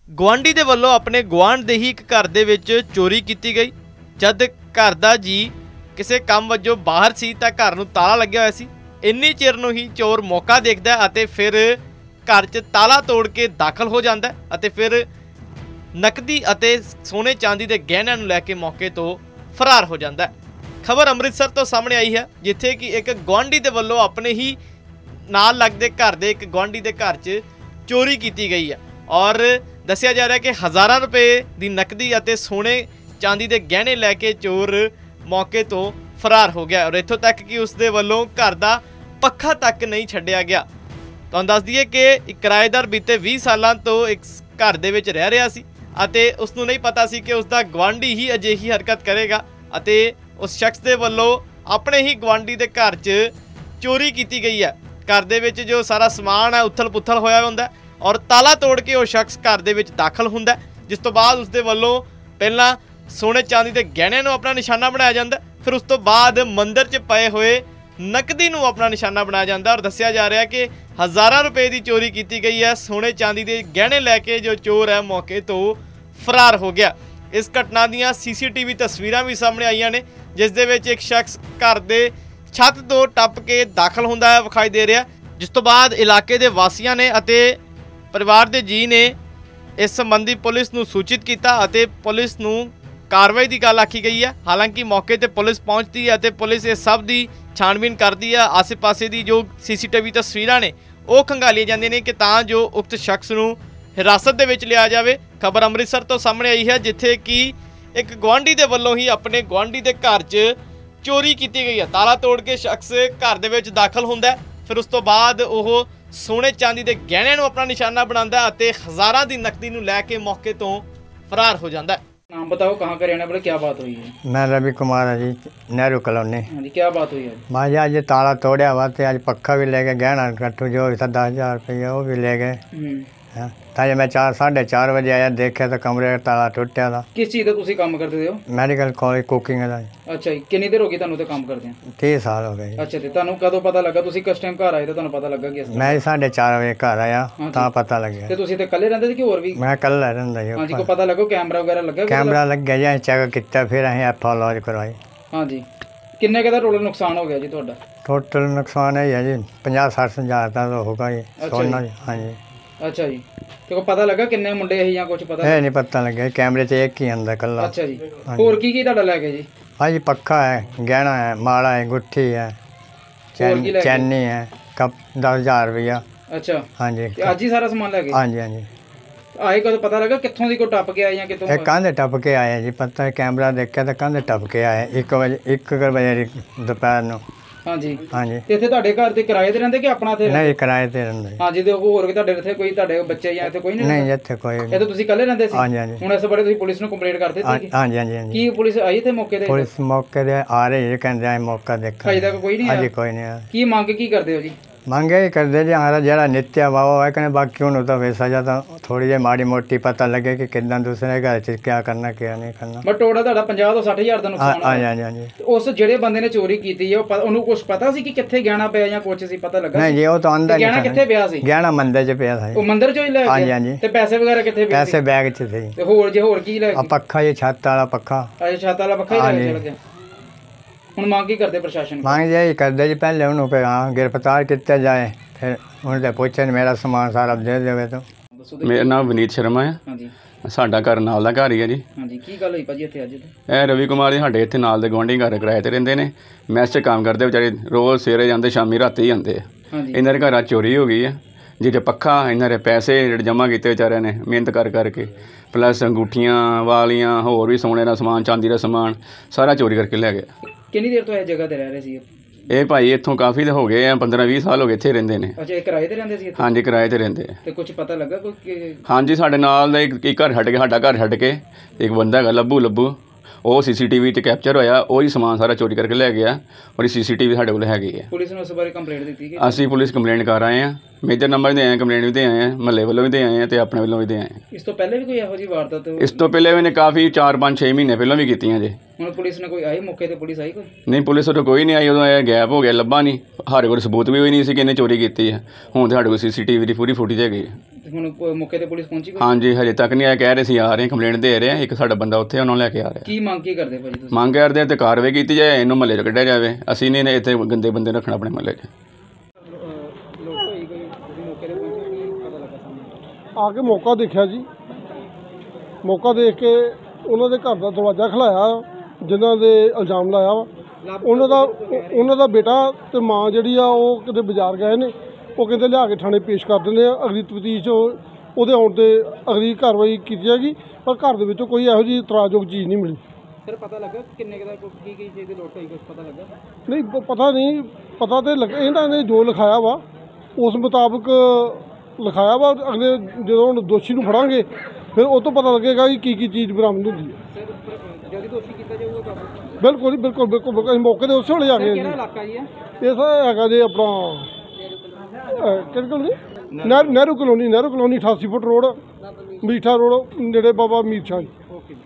ਗੁਆਂਢੀ ਦੇ ਵੱਲੋਂ ਆਪਣੇ ਗੁਆਂਢ ਦੇ ਹੀ ਇੱਕ ਘਰ ਦੇ ਵਿੱਚ ਚੋਰੀ ਕੀਤੀ ਗਈ। ਜਦ ਘਰ ਦਾ ਜੀ ਕਿਸੇ ਕੰਮ ਵਜੋਂ ਬਾਹਰ ਸੀ ਤਾਂ ਘਰ ਨੂੰ ਤਾਲਾ ਲੱਗਿਆ ਹੋਇਆ ਸੀ। ਇੰਨੀ ਚਿਰ ਨੂੰ ਹੀ ਚੋਰ ਮੌਕਾ ਦੇਖਦਾ ਅਤੇ ਫਿਰ ਘਰ 'ਚ ਤਾਲਾ ਤੋੜ ਕੇ ਦਾਖਲ ਹੋ ਜਾਂਦਾ ਅਤੇ ਫਿਰ ਨਕਦੀ ਅਤੇ ਸੋਨੇ ਚਾਂਦੀ ਦੇ ਗਹਿਣਿਆਂ ਨੂੰ ਲੈ ਕੇ ਮੌਕੇ ਤੋਂ ਫਰਾਰ ਹੋ ਜਾਂਦਾ। ਖਬਰ ਅੰਮ੍ਰਿਤਸਰ ਤੋਂ ਸਾਹਮਣੇ ਆਈ ਹੈ, ਜਿੱਥੇ ਕਿ ਇੱਕ ਗੁਆਂਢੀ ਦੇ ਵੱਲੋਂ ਆਪਣੇ ਹੀ ਨਾਲ ਲੱਗਦੇ ਘਰ ਦੇ ਇੱਕ ਗੁਆਂਢੀ ਦੇ ਘਰ 'ਚ ਚੋਰੀ ਕੀਤੀ ਗਈ ਹੈ ਔਰ ਦੱਸਿਆ ਜਾ ਰਿਹਾ ਕਿ ਹਜ਼ਾਰਾਂ ਰੁਪਏ ਦੀ ਨਕਦੀ ਅਤੇ ਸੋਨੇ ਚਾਂਦੀ ਦੇ ਗਹਿਣੇ ਲੈ ਕੇ ਚੋਰ ਮੌਕੇ ਤੋਂ ਫਰਾਰ ਹੋ ਗਿਆ ਔਰ ਇੱਥੋਂ ਤੱਕ ਕਿ ਉਸ ਦੇ ਵੱਲੋਂ ਘਰ ਦਾ ਪੱਖਾ ਤੱਕ ਨਹੀਂ ਛੱਡਿਆ ਗਿਆ। ਤੁਹਾਨੂੰ ਦੱਸ ਦਈਏ ਕਿ ਇੱਕ ਕਿਰਾਏਦਾਰ ਬੀਤੇ 20 ਸਾਲਾਂ ਤੋਂ ਇੱਕ ਘਰ ਦੇ ਵਿੱਚ ਰਹਿ ਰਿਹਾ ਸੀ ਅਤੇ ਉਸ ਨੂੰ ਨਹੀਂ ਪਤਾ ਸੀ ਕਿ ਉਸ ਦਾ ਗੁਆਂਢੀ ਹੀ ਅਜਿਹੀ ਹਰਕਤ ਕਰੇਗਾ ਅਤੇ ਉਸ ਸ਼ਖਸ ਦੇ ਵੱਲੋਂ ਆਪਣੇ ਹੀ ਗੁਆਂਢੀ ਦੇ ਘਰ 'ਚ ਚੋਰੀ ਕੀਤੀ ਗਈ ਹੈ। ਘਰ ਦੇ ਵਿੱਚ ਜੋ ਸਾਰਾ ਸਮਾਨ ਹੈ ਉਥਲ ਪੁਥਲ ਹੋਇਆ ਹੁੰਦਾ ਔਰ ਤਾਲਾ ਤੋੜ ਕੇ ਉਹ ਸ਼ਖਸ ਘਰ ਦੇ ਵਿੱਚ ਦਾਖਲ ਹੁੰਦਾ, ਜਿਸ ਤੋਂ ਬਾਅਦ ਉਸ ਦੇ ਵੱਲੋਂ ਪਹਿਲਾਂ ਸੋਨੇ ਚਾਂਦੀ ਦੇ ਗਹਿਣਿਆਂ ਨੂੰ ਆਪਣਾ ਨਿਸ਼ਾਨਾ ਬਣਾਇਆ ਜਾਂਦਾ, ਫਿਰ ਉਸ ਤੋਂ ਬਾਅਦ ਮੰਦਿਰ 'ਚ ਪਏ ਹੋਏ ਨਕਦੀ ਨੂੰ ਆਪਣਾ ਨਿਸ਼ਾਨਾ ਬਣਾਇਆ ਜਾਂਦਾ ਔਰ ਦੱਸਿਆ ਜਾ ਰਿਹਾ ਕਿ ਹਜ਼ਾਰਾਂ ਰੁਪਏ ਦੀ ਚੋਰੀ ਕੀਤੀ ਗਈ ਹੈ। ਸੋਨੇ ਚਾਂਦੀ ਦੇ ਗਹਿਣੇ ਲੈ ਕੇ ਜੋ ਚੋਰ ਹੈ ਮੌਕੇ ਤੋਂ ਫਰਾਰ ਹੋ ਗਿਆ। ਇਸ ਘਟਨਾ ਦੀਆਂ ਸੀਸੀਟੀਵੀ ਤਸਵੀਰਾਂ ਵੀ ਸਾਹਮਣੇ ਆਈਆਂ ਨੇ, ਜਿਸ ਦੇ ਵਿੱਚ ਇੱਕ ਸ਼ਖਸ ਘਰ ਦੇ ਛੱਤ ਤੋਂ ਟੱਪ ਕੇ ਦਾਖਲ ਹੁੰਦਾ ਹੈ ਵਿਖਾਈ ਦੇ ਰਿਹਾ, ਜਿਸ ਤੋਂ ਬਾਅਦ ਇਲਾਕੇ ਦੇ ਵਾਸੀਆਂ ਨੇ ਅਤੇ ਪਰਿਵਾਰ ਦੇ ਜੀਅ ਨੇ ਇਸ ਸੰਬੰਧੀ ਪੁਲਿਸ ਨੂੰ ਸੂਚਿਤ ਕੀਤਾ ਅਤੇ ਪੁਲਿਸ ਨੂੰ ਕਾਰਵਾਈ ਦੀ ਗੱਲ ਆਖੀ ਗਈ ਹੈ। ਹਾਲਾਂਕਿ ਮੌਕੇ ਤੇ ਪੁਲਿਸ ਪਹੁੰਚਦੀ ਹੈ ਅਤੇ ਪੁਲਿਸ ਇਸ ਸਭ ਦੀ ਛਾਣਬੀਨ ਕਰਦੀ ਹੈ। ਆਸੇ-ਪਾਸੇ ਦੀ ਜੋ ਸੀਸੀਟੀਵੀ ਤਸਵੀਰਾਂ ਨੇ ਉਹ ਖੰਗਾਲੀਆਂ ਜਾਂਦੀਆਂ ਨੇ ਕਿ ਤਾਂ ਜੋ ਉਕਤ ਸ਼ਖਸ ਨੂੰ ਹਿਰਾਸਤ ਦੇ ਵਿੱਚ ਲਿਆ ਜਾਵੇ। ਖਬਰ ਅੰਮ੍ਰਿਤਸਰ ਤੋਂ ਸਾਹਮਣੇ ਆਈ ਹੈ, ਜਿੱਥੇ ਕਿ ਇੱਕ ਗੁਆਂਢੀ ਦੇ ਵੱਲੋਂ ਹੀ ਆਪਣੇ ਗੁਆਂਢੀ ਦੇ ਘਰ 'ਚ ਚੋਰੀ ਕੀਤੀ ਗਈ ਹੈ। ਤਾਲਾ ਤੋੜ ਕੇ ਸ਼ਖਸ ਘਰ ਦੇ ਵਿੱਚ ਦਾਖਲ ਹੁੰਦਾ, ਫਿਰ ਉਸ ਤੋਂ ਬਾਅਦ ਉਹ ਸੋਨੇ ਚਾਂਦੀ ਦੇ ਗਹਿਣਿਆਂ ਨੂੰ ਆਪਣਾ ਨਿਸ਼ਾਨਾ ਬਣਾਉਂਦਾ ਅਤੇ ਹਜ਼ਾਰਾਂ ਦੀ ਨਕਦੀ ਨੂੰ ਲੈ ਕੇ मौके तो फरार हो जाता है। नाम बताओ, कहाँ का रहने वाले, क्या बात हुई है? मैं रवि कुमार है जी, नेहरू कॉलोनी। हाँ जी, क्या बात हुई है? भाई आज ताला तोड़िया हुआ तो आज पक्का भी ले गए, गहना कट्टू जो भी था 10,000 रुपये वो भी ले गए। ताजे मैं 4:30 बजे आया, देखे तो कमरे का ताला टुटिया था। किस चीज़ का तुसी काम करते हो? मैडिकल कॉलेज कुकिंग का। अच्छा, कितनी देर हो गई ਤੁਹਾਨੂੰ ਤੇ ਕੰਮ ਕਰਦੇ ਆ? 30 साल हो गए। अच्छा, ਤੇ ਤੁਹਾਨੂੰ ਕਦੋਂ ਪਤਾ ਲੱਗਾ? ਤੁਸੀਂ ਕਿਸ ਟਾਈਮ ਘਰ ਆਏ ਤੇ ਤੁਹਾਨੂੰ ਪਤਾ ਲੱਗਾ ਕਿ मैं 4:30 बजे घर आया ਤਾਂ पता लग गया। ਤੇ ਤੁਸੀਂ ਤੇ ਇਕੱਲੇ ਰਹਿੰਦੇ ਸੀ ਕਿ ਹੋਰ ਵੀ? मैं कल रहंदा जी। ਹਾਂਜੀ, ਕੋਈ ਪਤਾ ਲੱਗਾ ਕੈਮਰਾ ਵਗੈਰਾ ਲੱਗਾ? कैमरा लग गया जी, चेक किया, फिर ਅਸੀਂ एफ लॉज करवाई। ਹਾਂਜੀ, ਕਿੰਨੇ ਕੁ ਦਾ ਟੋਟਲ ਨੁਕਸਾਨ ਹੋ ਗਿਆ ਜੀ ਤੁਹਾਡਾ? टोटल नुकसान है जी 50-60 हज़ार का तो होगा जी सोना। हाँ जी। अच्छा जी, ਤੇ ਕੋ ਪਤਾ ਲੱਗਾ ਕਿੰਨੇ ਮੁੰਡੇ ਇਹ ਜਾਂ ਕੁਝ ਪਤਾ? ਇਹ ਨਹੀਂ ਪਤਾ ਲੱਗਿਆ, ਕੈਮਰੇ 'ਚ ਇੱਕ ਹੀ ਆਂਦਾ ਕੱਲਾ। ਅੱਛਾ ਜੀ, ਹੋਰ ਕੀ ਤੁਹਾਡਾ ਲੈ ਗਏ ਜੀ? हाँ जी, पक्का है, गहना है, माला है, गुट्ठी है, चैनी है, कप 10,000 रुपया। अच्छा, हाँ जी। ਅੱਜ ਹੀ ਸਾਰਾ ਸਮਾਨ ਲੈ ਗਏ? हाँ जी हाँ जी। ਆਏ ਕਦੋਂ ਪਤਾ ਲੱਗਾ ਕਿੱਥੋਂ ਦੀ ਕੋ ਟੱਪ ਕੇ ਆਏ ਜਾਂ ਕਿਤੋਂ? ਇਹ ਕੰਧ ਟੱਪ ਕੇ ਆਏ ਜੀ, ਪਤਾ ਹੈ ਕੈਮਰਾ ਦੇਖਿਆ ਤਾਂ ਕੰਧ ਟੱਪ ਕੇ ਆਏ 1 ਵਜੇ ਦੁਪਹਿਰ ਨੂੰ। ਹਾਂਜੀ ਹਾਂਜੀ। ਤੇ ਇੱਥੇ ਤੁਹਾਡੇ ਘਰ ਤੇ ਕਿਰਾਏ ਤੇ ਰਹਿੰਦੇ ਕਿ ਆਪਣਾ ਇੱਥੇ? ਨਹੀਂ, ਕਿਰਾਏ ਤੇ ਰਹਿੰਦੇ। ਹਾਂਜੀ, ਤੇ ਹੋਰ ਵੀ ਤੁਹਾਡੇ ਇੱਥੇ ਕੋਈ ਤੁਹਾਡੇ ਬੱਚੇ ਜਾਂ ਇੱਥੇ ਕੋਈ ਨਹੀਂ? ਨਹੀਂ, ਇੱਥੇ ਕੋਈ ਇਹ ਤਾਂ ਤੁਸੀਂ ਇਕੱਲੇ ਰਹਿੰਦੇ ਸੀ? ਹਾਂਜੀ ਹਾਂਜੀ। ਹੁਣ ਇਸ ਬਾਰੇ ਤੁਸੀਂ ਪੁਲਿਸ ਨੂੰ ਕੰਪਲੇਂਟ ਕਰ ਦਿੱਤੀ? ਹਾਂਜੀ ਹਾਂਜੀ ਹਾਂਜੀ। ਕੀ ਪੁਲਿਸ ਆਈ ਤੇ ਮੌਕੇ ਤੇ? ਪੁਲਿਸ ਮੌਕੇ ਤੇ ਆ ਰਹੀ ਹੈ, ਕਹਿੰਦੇ ਆ ਮੌਕਾ ਦੇਖਾਂ। ਅਜੇ ਤੱਕ ਕੋਈ ਨਹੀਂ ਆਇਆ? ਹਾਂਜੀ, ਕੋਈ ਨਹੀਂ ਆਇਆ। ਕੀ ਮੰਗ ਕੀ ਕਰਦੇ ਹੋ ਜੀ? ਮੰਗੇ ਹੀ ਕਰਦੇ ਜੀ, ਹਮਾਰਾ ਜਿਹੜਾ ਨਿੱਤਿਆ ਵਾਵਾ ਹੈ ਕਹਿੰਦੇ, ਬਾਕੀ ਉਹਨੂੰ ਤਾਂ ਵੈਸਾ ਜਾਂ ਤਾਂ ਥੋੜੀ ਜਿਹੀ ਮਾੜੀ ਮੋਟੀ ਪਤਾ ਲੱਗੇ ਕਿ ਕਿੱਦਾਂ ਦੂਸਰੇ ਘਰ 'ਚ ਕੀ ਕਰਨਾ ਕੀ ਨਹੀਂ ਕਰਨਾ। ਬਟ ਟੋਟਲ ਤੁਹਾਡਾ 50 ਤੋਂ 60 ਹਜ਼ਾਰ ਦਾ ਨੁਕਸਾਨ ਹੋਇਆ? ਹਾਂਜੀ ਹਾਂਜੀ ਹਾਂਜੀ। ਉਸ ਜਿਹੜੇ ਬੰਦੇ ਨੇ ਚੋਰੀ ਕੀਤੀ ਹੈ ਉਹਨੂੰ ਕੁਝ ਪਤਾ ਸੀ ਕਿ ਕਿੱਥੇ ਗਹਿਣਾ ਪਿਆ ਜਾਂ ਕੁਝ ਸੀ ਪਤਾ ਲੱਗਾ? ਨਹੀਂ ਜੀ, ਉਹ ਤਾਂ ਅੰਦਰ ਗਹਿਣਾ ਕਿੱਥੇ ਪਿਆ ਸੀ? ਗਹਿਣਾ ਮੰਦਰ 'ਚ ਪਿਆ ਸੀ। ਉਹ ਮੰਦਰ 'ਚੋਂ ਹੀ ਲੈ ਹਾਂਜੀ ਗਿਆ? ਹਾਂਜੀ। ਤੇ ਪੈਸੇ ਵਗੈਰਾ ਕਿੱਥੇ ਪਏ? ਪੈਸੇ ਬੈਗ 'ਚ ਸੀ। ਤੇ ਹੋਰ ਕੀ ਲੈ ਆ ਗਏ? ਪੱਖਾ ਜੀ, ਛੱਤ ਵਾਲਾ ਪੱਖਾ। ਅੱਛਾ, ਛੱਤ ਵਾਲਾ ਪੱਖਾ ਹੀ ਲੈ ਕੇ ਚਲ ਗਿਆ। ਹੁਣ ਮੰਗ ਕੀ ਕਰਦੇ ਪ੍ਰਸ਼ਾਸਨ? ਮੰਗ ਜੀ ਕਰਦੇ ਜੀ, ਪਹਿਲੇ ਉਹਨੂੰ ਕਿ ਹਾਂ ਗ੍ਰਿਫਤਾਰ ਕੀਤਾ ਜਾਏ, ਫਿਰ ਉਹਨੂੰ ਤੇ ਪੁੱਛਣ ਮੇਰਾ ਸਮਾਨ ਸਾਰਾ ਦੇ ਦੇਵੇ। ਤਾਂ ਮੇਰਾ ਨਾਮ ਵਿਨੀਤ ਸ਼ਰਮਾ ਹੈ। ਹਾਂਜੀ। ਸਾਡਾ ਘਰ ਨਾਲ ਦਾ ਘਰ ਹੀ ਹੈ ਜੀ। ਹਾਂਜੀ, ਕੀ ਗੱਲ ਹੋਈ ਭਾਜੀ ਇੱਥੇ ਅੱਜ? ਇਹ ਰਵੀ ਕੁਮਾਰ ਜੀ ਸਾਡੇ ਇੱਥੇ ਨਾਲ ਦੇ ਗੁਆਂਢੀ ਘਰ ਕਿਰਾਏ ਤੇ ਰਹਿੰਦੇ ਨੇ। ਮੈਸ 'ਚ ਕੰਮ ਕਰਦੇ ਵਿਚਾਰੇ, ਰੋਜ਼ ਸਵੇਰੇ ਜਾਂਦੇ, ਸ਼ਾਮੀ ਰਾਤੀ ਜਾਂਦੇ ਆ। ਹਾਂਜੀ। ਇਹਨਾਂ ਦੇ ਘਰਾਂ ਚੋਰੀ ਹੋ ਗਈ ਹੈ। ਜਿਹੜੇ ਪੱਖਾ, ਇਹਨਾਂ ਦੇ ਪੈਸੇ ਜਿਹੜੇ ਜਮ੍ਹਾਂ ਕੀਤੇ ਵਿਚਾਰਿਆਂ ਨੇ ਮਿਹਨਤ ਕਰਕੇ, ਪਲੱਸ ਅੰਗੂਠੀਆਂ ਵਾਲੀਆਂ, ਹੋਰ ਵੀ ਸੋਨੇ ਦਾ ਸਮਾਨ, ਚਾਂਦੀ ਦਾ ਸਮਾਨ ਸਾਰਾ ਚੋਰੀ ਕਰਕੇ ਲੈ ਗਿਆ। ਕਿੰਨੀ ਦੇਰ ਤੋਂ ਇਹ ਜਗ੍ਹਾ ਤੇ ਰਹਿ ਰਹੇ ਸੀ? ਇਹ ਭਾਈ ਇੱਥੋਂ ਕਾਫੀ ਦੇ ਹੋ ਗਏ ਆ, 15-20 ਸਾਲ ਹੋ ਗਏ ਇੱਥੇ ਰਹਿੰਦੇ ਨੇ। ਅੱਛਾ, ਇਹ ਕਿਰਾਏ ਤੇ ਰਹਿੰਦੇ ਸੀ ਇੱਥੇ? ਹਾਂਜੀ, ਕਿਰਾਏ ਤੇ ਰਹਿੰਦੇ ਆ। ਤੇ ਕੁਝ ਪਤਾ ਲੱਗਾ ਕੋਈ? ਹਾਂਜੀ, ਸਾਡੇ ਨਾਲ ਦਾ ਇੱਕ ਘਰ ਛੱਡ ਕੇ, ਸਾਡਾ ਘਰ ਛੱਡ ਕੇ ਇੱਕ ਬੰਦਾ ਹੈਗਾ ਲੱਭੂ, ਉਹ CCTV 'ਤੇ ਕੈਪਚਰ ਹੋਇਆ, ਉਹੀ ਸਮਾਨ ਸਾਰਾ ਚੋਰੀ ਕਰਕੇ ਲੈ ਗਿਆ ਔਰ CCTV ਸਾਡੇ ਕੋਲ ਹੈਗੀ ਹੈ। ਪੁਲਿਸ ਨੂੰ ਉਸ ਬਾਰੇ ਕੰਪਲੇਂਟ ਦਿੱਤੀ ਕਿ? ਅਸੀਂ ਪੁਲਿਸ ਕੰਪਲੇਂਟ ਕਰ ਆਏ ਹਾਂ, ਮੇਜਰ ਨੰਬਰ ਦੇ ਆਏ, ਕੰਪਲੇਂਟ ਵੀ ਦੇ ਆਏ ਹਾਂ, ਮਹੱਲੇ ਵੱਲੋਂ ਵੀ ਦੇ ਆਏ ਹਾਂ ਅਤੇ ਆਪਣੇ ਵੱਲੋਂ ਵੀ ਦੇ ਆਏ ਹਾਂ। ਇਸ ਤੋਂ ਪਹਿਲੇ ਵੀ ਕੋਈ ਇਹੋ ਜਿਹੀ ਵਾਰਦਾਤ? ਇਸ ਤੋਂ ਪਹਿਲੇ ਵੀ ਨੇ ਕਾਫੀ 4-5-6 ਮਹੀਨੇ ਪਹਿਲਾਂ ਵੀ ਕੀਤੀਆਂ ਜੇ। ਹੁਣ ਪੁਲਿਸ ਨੇ ਕੋਈ ਆਈ ਮੌਕੇ ਤੇ? ਪੁਲਿਸ ਆਈ ਕੋਈ? ਨਹੀਂ, ਪੁਲਿਸ ਉਦੋਂ ਕੋਈ ਨਹੀਂ ਆਈ, ਉਦੋਂ ਇਹ ਗੈਪ ਹੋ ਗਿਆ, ਲੱਭਾ ਨਹੀਂ। ਸਾਡੇ ਕੋਲ ਸਬੂਤ ਵੀ ਹੋਈ ਨਹੀਂ ਸੀ ਕਿ ਇਹਨੇ ਚੋਰੀ ਕੀਤੀ ਹੈ। ਹੁਣ ਤਾਂ ਸਾਡੇ ਕੋਲ CCTV ਦੀ ਪੂਰੀ ਫੁਟੇਜ ਹੈਗੀ ਹੈ। ਹੁਣ ਮੌਕੇ ਤੇ ਪੁਲਿਸ ਪਹੁੰਚੀ ਕੋਈ? ਹਾਂਜੀ ਹਜੇ ਤੱਕ ਨਹੀਂ ਆਇਆ, ਕਹਿ ਰਹੇ ਸੀ ਆ ਰਹੇ, ਕੰਪਲੇਂਟ ਦੇ ਰਹੇ ਆ। ਇੱਕ ਸਾਡਾ ਬੰਦਾ ਉੱਥੇ ਉਹਨਾਂ ਨੂੰ ਲੈ ਕੇ ਆ ਰਿਹਾ। ਕੀ ਮੰਗ ਕੀ ਕਰਦੇ ਭਾਜੀ ਤੁਸੀਂ? ਮੰਗ ਕਰਦੇ ਆ ਤੇ ਕਾਰਵਾਈ ਕੀਤੀ ਜਾਏ, ਇਹਨੂੰ ਮਹੱਲੇ 'ਚ ਕੱਢਿਆ ਜਾਵੇ। ਅਸੀਂ ਨਹੀਂ ਇੱਥੇ ਗੰਦੇ ਬੰਦੇ ਰੱਖਣਾ ਆਪਣੇ ਮਹੱਲੇ 'ਚ। ਆ ਕੇ ਮੌਕਾ ਦੇਖਿਆ ਜੀ, ਮੌਕਾ ਦੇਖ ਕੇ ਉਹਨਾਂ ਦੇ ਘਰ ਦਾ ਦਰਵਾਜ਼ਾ ਖਲਾਇਆ, ਜਿਨ੍ਹਾਂ ਦੇ ਇਲਜ਼ਾਮ ਲਾਇਆ ਵਾ। ਉਹਨਾਂ ਦਾ ਬੇਟਾ ਤੇ ਮਾਂ ਜਿਹੜੀ ਆ ਉਹ ਕਿਤੇ ਬਾਜ਼ਾਰ ਗਏ ਨੇ, ਉਹ ਕਹਿੰਦੇ ਲਿਆ ਕੇ ਥਾਣੇ ਪੇਸ਼ ਕਰ ਦਿੰਦੇ ਆ। ਅਗਲੀ ਤਫਤੀਸ਼ ਉਹਦੇ ਆਉਣ 'ਤੇ ਅਗਲੀ ਕਾਰਵਾਈ ਕੀਤੀ ਜਾਏਗੀ, ਪਰ ਘਰ ਦੇ ਵਿੱਚੋਂ ਕੋਈ ਇਹੋ ਜਿਹੀ ਇਤਰਾਜ਼ਯੋਗ ਚੀਜ਼ ਨਹੀਂ ਮਿਲੀ। ਸਰ ਪਤਾ ਲੱਗਾ ਕਿੰਨੇ ਕੁ ਦਾ ਕੀ ਚੀਜ਼ ਦੀ ਲੋਟ ਹੋਈ, ਕੁਝ ਪਤਾ ਲੱਗਾ? ਨਹੀਂ ਪਤਾ ਨਹੀਂ, ਪਤਾ ਤੇ ਲੱਗਾ ਇਹਨਾਂ ਨੇ ਜੋ ਲਿਖਾਇਆ ਵਾ ਉਸ ਮੁਤਾਬਕ ਲਿਖਾਇਆ ਵਾ। ਅਗਲੇ ਜਦੋਂ ਹੁਣ ਦੋਸ਼ੀ ਨੂੰ ਫੜਾਂਗੇ ਫਿਰ ਉਹ ਤੋਂ ਪਤਾ ਲੱਗੇਗਾ ਕਿ ਕੀ ਚੀਜ਼ ਬਰਾਮਦ ਹੁੰਦੀ ਹੈ। ਸਰ ਜਲਦੀ ਦੋਸ਼ੀ ਕੀਤਾ ਜਾਊਗਾ ਕਾਬੂ? ਬਿਲਕੁਲ ਜੀ, ਬਿਲਕੁਲ। ਅਸੀਂ ਮੌਕੇ 'ਤੇ ਉਸੇ ਵੇਲੇ ਆ ਗਏ ਜੀ। ਕਿਹੜਾ ਇਲਾਕਾ ਜੀ ਹੈ ਇਹ ਸਰ ਹੈਗਾ ਜੀ ਆਪਣਾ ਕਿਹੜੀ colony? Nehru colony 88 foot road, Meetha road, ਨੇੜੇ ਬਾਬਾ ਮੀਰ ਸ਼ਾਹ ਜੀ।